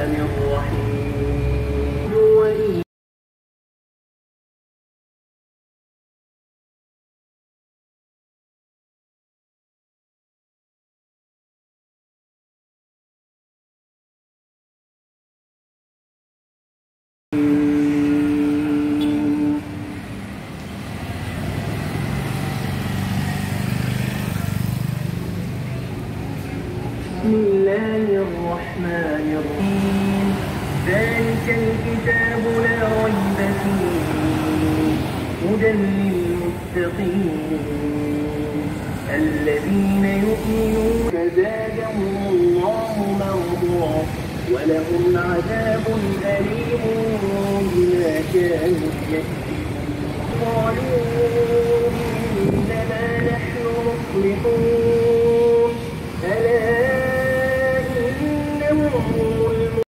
الرحيم. بسم الله الرحمن الرحيم. ذلك الكتاب لا ريب فيه هدى للمتقين الذين يؤمنون زادهم الله مغفرة ولهم عذاب أليم بما كانوا يكسبون. قالوا إنما نحن مصلحون. ألا إنهم